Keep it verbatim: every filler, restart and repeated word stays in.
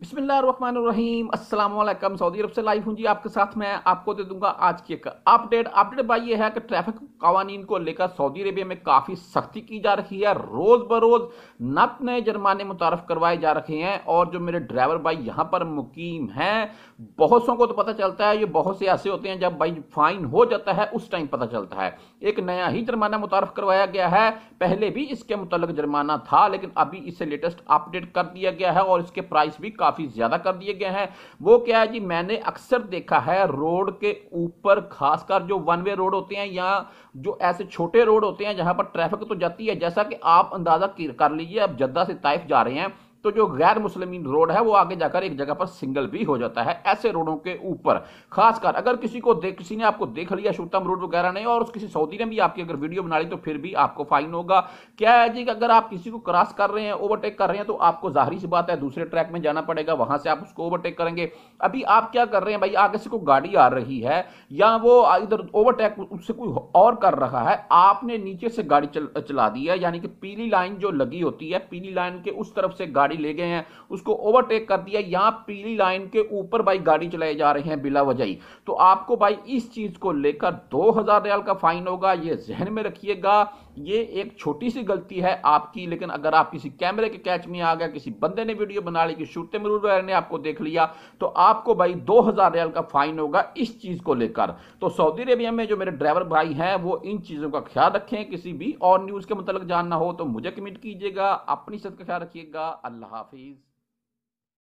बिस्मिल्लाहिर्रहमानिर्रहीम अस्सलाम वालेकुम। सऊदी अरब से लाइव हूं जी आपके साथ। मैं आपको दे दूंगा आज की एक अपडेट। अपडेट भाई ये है कि ट्रैफिक कवानीन को लेकर सऊदी अरेबिया में काफी सख्ती की जा रही है। रोज बरोज नत नए जुर्माने मुतारफ करवाए जा रहे हैं और जो मेरे ड्राइवर भाई यहाँ पर मुकीम हैं, बहुत सौ को तो पता चलता है, ये बहुत से ऐसे होते हैं जब भाई फाइन हो जाता है उस टाइम पता चलता है। एक नया ही जुर्माना मुतारफ करवाया गया है। पहले भी इसके मुतल्लिक जुर्माना था लेकिन अभी इसे लेटेस्ट अपडेट कर दिया गया है और इसके प्राइस भी काफी ज्यादा कर दिए गए हैं। वो क्या है जी, मैंने अक्सर देखा है रोड के ऊपर, खासकर जो वन वे रोड होते हैं या जो ऐसे छोटे रोड होते हैं जहां पर ट्रैफिक तो जाती है, जैसा कि आप अंदाजा कर लीजिए अब जद्दा से ताइफ जा रहे हैं तो जो गैर मुस्लिमीन रोड है वो आगे जाकर एक जगह पर सिंगल भी हो जाता है। ऐसे रोडों के ऊपर खासकर अगर किसी को देख किसी ने आपको देख लिया शूतम रोड वगैरह नहीं, और किसी सऊदी ने भी आपकी अगर वीडियो बना ली तो फिर भी आपको फाइन होगा। क्या है जी, अगर आप किसी को क्रॉस कर रहे हैं, ओवरटेक कर रहे हैं, तो आपको जाहिर सी बात है दूसरे ट्रैक में जाना पड़ेगा, वहां से आप उसको ओवरटेक करेंगे। अभी आप क्या कर रहे हैं भाई, आगे से कोई गाड़ी आ रही है या वो इधर ओवरटेक उससे कोई और कर रहा है, आपने नीचे से गाड़ी चल, चला दी है, यानी कि पीली लाइन जो लगी होती है, पीली लाइन के उस तरफ से गाड़ी ले गए हैं, उसको ओवरटेक कर दिया, यहां पीली लाइन के ऊपर भाई गाड़ी चलाए जा रहे हैं बिला वजह, तो आपको भाई इस चीज को लेकर दो हजार रियाल का फाइन होगा। ये जहन में रखिएगा। ये एक छोटी सी गलती है आपकी, लेकिन अगर आप किसी कैमरे के कैच में आ गया, किसी बंदे ने वीडियो बना ली कि शूटे मरूर ने आपको देख लिया, तो आपको भाई दो हजार रियाल का फाइन होगा इस चीज को लेकर। तो सऊदी अरेबिया में जो मेरे ड्राइवर भाई हैं वो इन चीजों का ख्याल रखें। किसी भी और न्यूज के मतलब जानना हो तो मुझे कमेंट कीजिएगा। अपनी सेहत का ख्याल रखिएगा। अल्लाह हाफिज।